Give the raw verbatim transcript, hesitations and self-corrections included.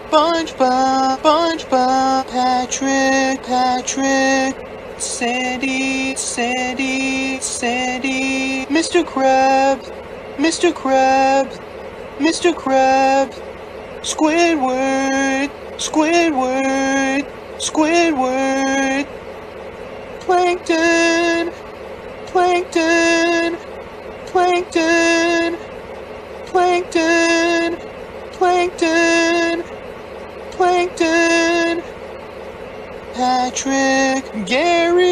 SpongeBob, SpongeBob, Patrick, Patrick, Sandy, Sandy, Sandy, Mister Krabs, Mister Krabs, Mister Krabs, Squidward, Squidward, Squidward, Plankton, Plankton, Plankton, Plankton, Plankton, Plankton, Patrick, Gary.